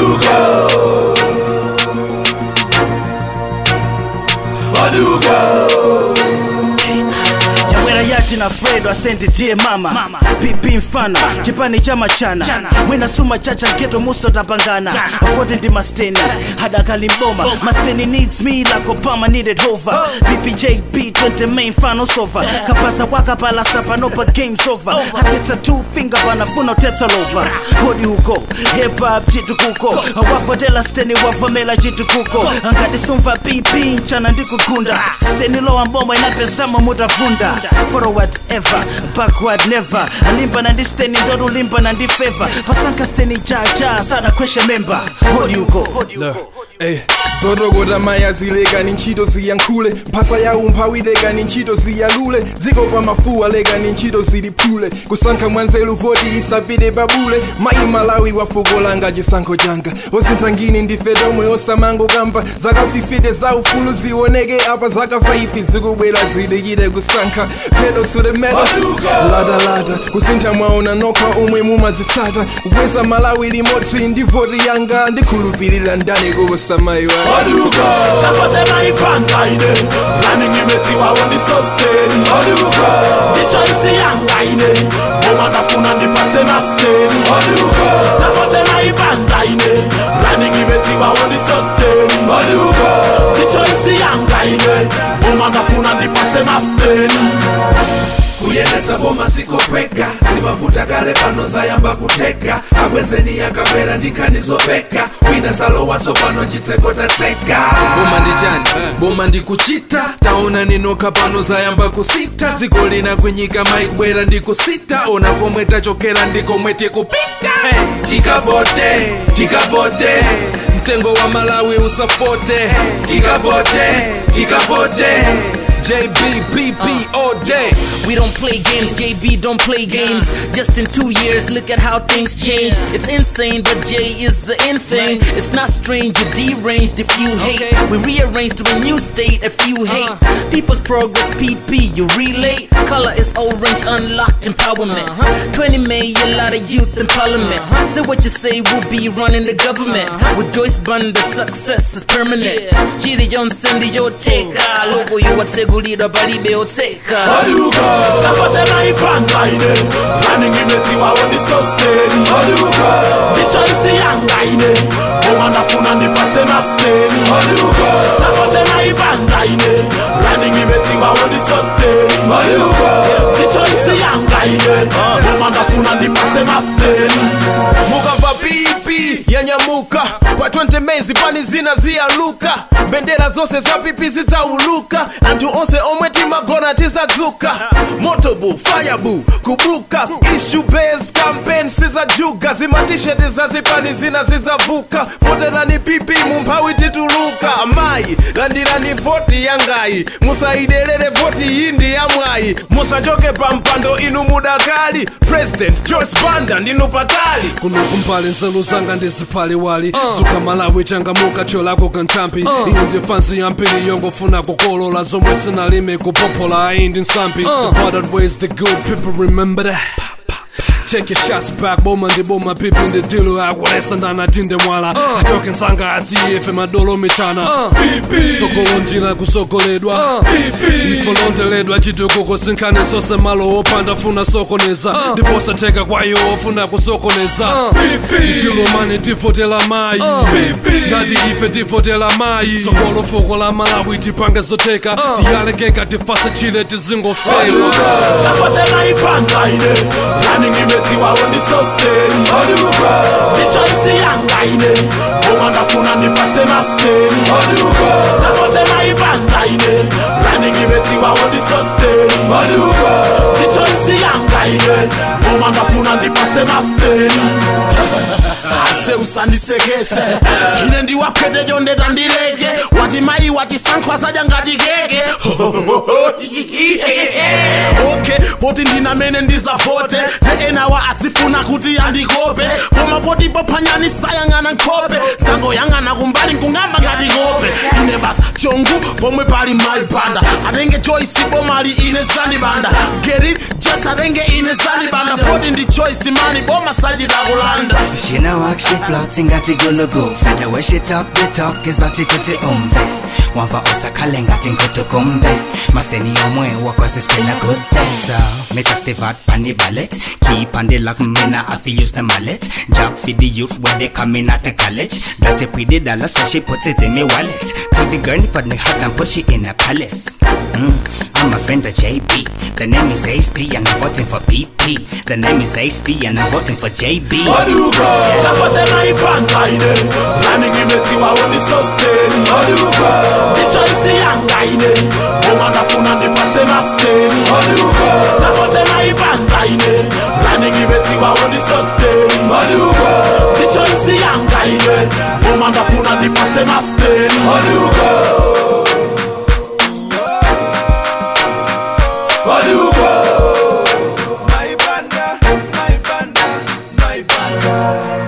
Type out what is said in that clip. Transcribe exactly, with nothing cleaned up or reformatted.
Wadugo, Wadugo. Jina Fredo asante die mama, mama. Pipi mfana, chipani chama chana, chana. Mwina suma chacha geto musto tapangana, afote ndi masteni, hada kalimboma. Masteni needs me like Obama needed Hova. oh. P P J B twenty main final sofa, kapasa waka pala sapa nopa game's over. Hatetsa two finger panafuna utetsa lova. Hodi huko, hip hop jitu kuko, wafotela steni wafamela jitu kuko. Angati sumfa P P nchana ndiku kunda, steni loa mbomba inapesama mutafunda. Forward ever, backward never. Alimba na ndisteni ndodo limba na ndifeva. Pasanka steni jaja sana question member. Hodi uko, hodi uko. Hey, zodogoda maya zilega ninchido ziyankule. Pasa ya umpawilega ninchido ziyalule. Zigo pa mafua lega ninchido zilipule. Kusanka mwanzelu voti isabide babule. Mai Malawi wafugolanga jisanko janga. Osintangini ndifedomwe osamango gamba. Zaka fifide za ufulu zionege apa. Zaka faifi zigubwela ziligide kusanka. Pedal to the metal, lada lada. Kusinta mwaona noka umwe mumazitata. Uweza Malawi limoti ndivoti yanga. Ndikulupilila ndani kubosa maiwa. Wadugo, tafote maipanda ine. Running imeti wa wani sustain. Wadugo, dichoisi yanga ine. Moma nafuna nipate na stain. Wadugo, tafote maipanda ine. Running imeti wa wani sustain. Wadugo, dichoisi yanga ine. Moma nafuna nipate na stain. Kuyeneza boma siko peka. Simafuta gale pano zayamba kuteka. Agwezeni yakabwera ndikanizopeka. Wina salo waso pano jitseko tateka. Boma ndijani, uh. boma ndikuchita. Taona ninoka pano zayamba kusita. Ziko lina kwenyika maikubwera ndikusita. Ona komweta chokera ndiko mwete kupita. Hey. Tikavote, tikavote. Mtengo wa Malawi usafote. Hey. Tikavote, tikavote. J B, B B all day. We don't play games, J B don't play games. Just in two years, look at how things changed. It's insane, but J is the in thing. It's not strange, you're deranged if you hate. We rearrange to a new state if you hate. People's progress, P P, you relate. Color is orange, unlocked empowerment. twenty May, a lot of youth in parliament. Say what you say, we'll be running the government. With Joyce Bunda, success is permanent. Chidi Johnson, the Yoteka. Logo, you what say. Gulida balibe oteka. Wadugo, tafote maipanda ine. Running imeti wa wani sustain. Wadugo, dichoisi yanga ine. Moma nafuna nipate na stain. Wadugo, tafote maipanda ine. Running imeti wa wani sustain. Wadugo, dichoisi yanga ine. Moma nafuna nipate na stain. Muka va pipi yanyamuka. Kwa twenty May zipani zina ziyaluka. Bendera zose za pipi zitauluka. Antu onse omweti magona tizazuka. Motobu, firebu, kubuka. Issue based campaign siza juga. Zima t-shirt za zipani zina zizavuka. Fote na ni pipi mumpawi tituluka. Amai, landira ni voti yangai. Musa idelele voti indi ya mwai. Musa joke pampando inu mudagali. President Joyce Bunda ndinu patali. Kuno kumpale nzelu zanga ndizipali wali. uh. Suka Malawi changamuka cholako kantampi. uh. Iyo ndi fansi ya mpili yongo funa kukolola. Zomwe sinalime kupopola aindi nsampi. uh. The part that ways the good people remember that. Take your shots back, boma ndi boma pipi ndi dilu akulesa ndana tinde mwala. uh. Achoke nsanga asiyefe madolo michana. uh. Sokolo njila kusokoledwa. uh. Ifo lonteledwa chitukuko sinkane sose malo opanda funa sokoneza. uh. Ndiposa teka kwa yo ofuna kusokoneza. uh. Ndilo mani tifotela mai. uh. Ndati ife tifotela mai. Sokolo foko la Malawi tipange zoteka. uh. Tiyalekeka tifase chile tizingo fail. Tafotela ipanda ine. Running imeti wa wani sustain. Wadugo, dichoisi yanga ine. Moma nafuna nipate na stain. Wadugo, tafote maipanda ine. Running imeti wa wani sustain. Wadugo, dichoisi yanga ine. Moma nafuna nipate na stain. Ase usandisekese. Kine ndi wapete jonde tandilege. Wati mai wati sankwa saja ngati gege. Okay, poti ndina mene ndiza vote. Te ena wa asifuna kuti andikope. Koma poti popanyani sayangana nkope. Zango yangana kumbali nkungamba ngati kope. Ine basa chongu pomwe pali mai banda. Adenge Joyce bomali ine zani banda. Get it? Just adenge ine zani banda. affording the choice imani boma side la Holanda. She no walk, she floating at the gonna go. For the way she talk, the talk is at the kuti umve. One for us a kalenga tinko to kumve. Masteni omwe wako se spend a good day. So me touch the vat pan the ballet. Keep on the lock me na afi use the mallet. Job for the youth when they come in at the college. That a pretty dollar so she puts it in me wallet. Took the girl put me hot and push it in a palace. Mm, I'm a friend of J B. The name is H D and I'm voting for B P. The name is H D and I'm voting for J B. Oduruko, tapote maipanga ine. Running imetiwa woni sustain. Oduruko, the choice yanga ine. Boma nafuna nipate mastain. Oduruko, tapote maipanga ine. Running imetiwa woni sustain. Oduruko, the choice yanga ine. Boma nafuna nipate mastain. Oduruko. Oduruko. My banda, my banda, my banda.